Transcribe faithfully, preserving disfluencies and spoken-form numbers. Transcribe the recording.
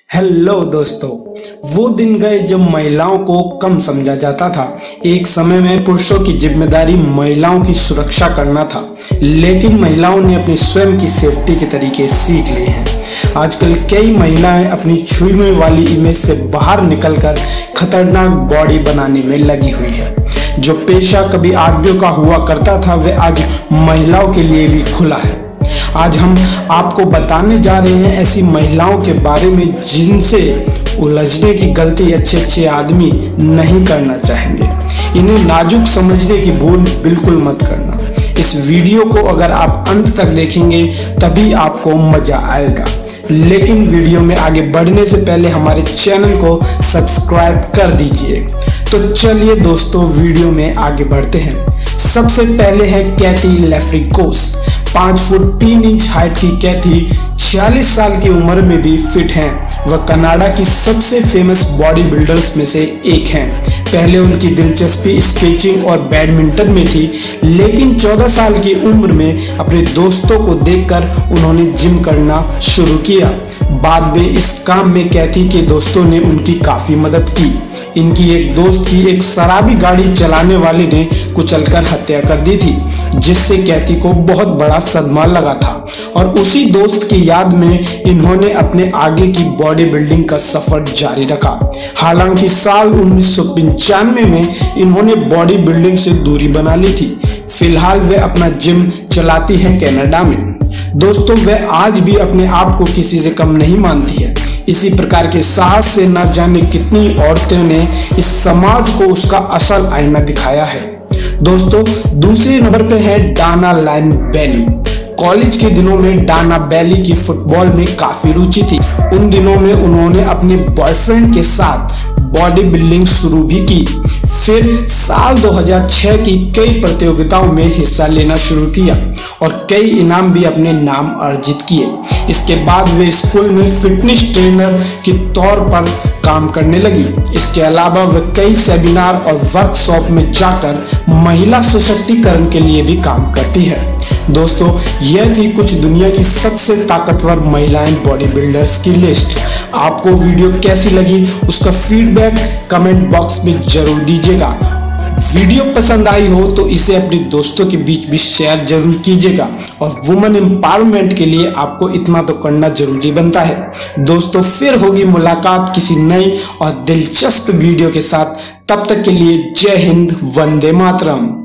Hello दोस्तों, वो दिन गए जब महिलाओं को कम समझा जाता था। एक समय में पुरुषों की जिम्मेदारी महिलाओं की सुरक्षा करना था, लेकिन महिलाओं ने अपनी स्वयं की सेफ्टी के तरीके सीख लिए हैं। आजकल कई महिलाएं अपनी छुईने वाली इमेज से बाहर निकलकर खतरनाक बॉडी बनाने में लगी हुई है। जो पेशा कभी आदमियों का हुआ करता था, वह आज महिलाओं के लिए भी खुला है। आज हम आपको बताने जा रहे हैं ऐसी महिलाओं के बारे में जिनसे उलझने की गलती अच्छे अच्छे आदमी नहीं करना चाहेंगे। इन्हें नाजुक समझने की भूल बिल्कुल मत करना। इस वीडियो को अगर आप अंत तक देखेंगे तभी आपको मजा आएगा। लेकिन वीडियो में आगे बढ़ने से पहले हमारे चैनल को सब्सक्राइब कर दीजिए। तो चलिए दोस्तों, वीडियो में आगे बढ़ते हैं। सबसे पहले है कैथी लेफ्रिकोस। पाँच फुट तीन इंच हाइट की कैथी छियालीस साल की उम्र में भी फिट हैं। वह कनाडा की सबसे फेमस बॉडी बिल्डर्स में से एक हैं। पहले उनकी दिलचस्पी स्केचिंग और बैडमिंटन में थी, लेकिन चौदह साल की उम्र में अपने दोस्तों को देखकर उन्होंने जिम करना शुरू किया। बाद में इस काम में कैथी के दोस्तों ने उनकी काफ़ी मदद की। इनकी एक दोस्त की एक शराबी गाड़ी चलाने वाले ने कुचलकर हत्या कर दी थी, जिससे कैथी को बहुत बड़ा सदमा लगा था और उसी दोस्त की याद में इन्होंने अपने आगे की बॉडी बिल्डिंग का सफर जारी रखा। हालांकि साल उन्नीस सौ पंचानवे में इन्होंने बॉडी बिल्डिंग से दूरी बना ली थी। फिलहाल वे अपना जिम चलाती हैं कनाडा में। दोस्तों, वह आज भी अपने आप को किसी से कम नहीं मानती है। इसी प्रकार के साहस से न जाने कितनी औरतें ने इस समाज को उसका असल आईना दिखाया है। दोस्तों, दूसरे नंबर पे है डाना लाइन बेली। कॉलेज के दिनों में डाना बेली की फुटबॉल में काफी रुचि थी। उन दिनों में उन्होंने अपने बॉयफ्रेंड के साथ बॉडी बिल्डिंग शुरू भी की। फिर साल दो हज़ार छह की कई प्रतियोगिताओं में हिस्सा लेना शुरू किया और कई इनाम भी अपने नाम अर्जित किए। इसके बाद वे स्कूल में फिटनेस ट्रेनर के तौर पर काम करने लगी। इसके अलावा वे कई सेमिनार और वर्कशॉप में जाकर महिला सशक्तिकरण के लिए भी काम करती है। दोस्तों, यह थी कुछ दुनिया की सबसे ताकतवर महिलाएं बॉडी बिल्डर्स की लिस्ट। आपको वीडियो कैसी लगी उसका फीडबैक कमेंट बॉक्स में जरूर दीजिएगा। वीडियो पसंद आई हो तो इसे अपने दोस्तों के बीच भी शेयर जरूर कीजिएगा और वुमेन एम्पावरमेंट के लिए आपको इतना तो करना जरूरी बनता है। दोस्तों, फिर होगी मुलाकात किसी नई और दिलचस्प वीडियो के साथ। तब तक के लिए जय हिंद, वंदे मातरम।